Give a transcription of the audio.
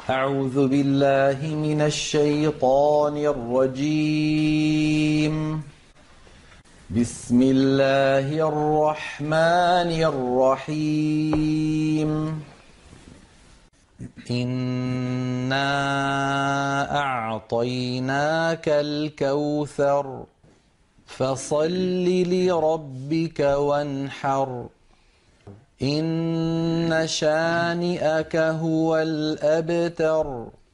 أعوذ بالله من الشيطان الرجيم. بسم الله الرحمن الرحيم. إنا أعطيناك الكوثر فصل لربك وانحر إن شانئك هو الأبتر